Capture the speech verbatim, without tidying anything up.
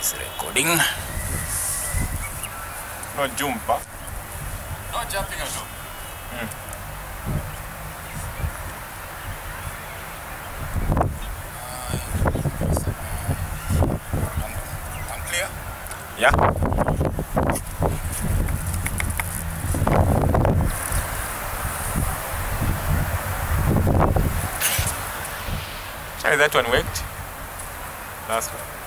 It's recording. No jump, huh? No jumping at all. Mm. I'm clear? Yeah. Sorry, that one worked. Last one.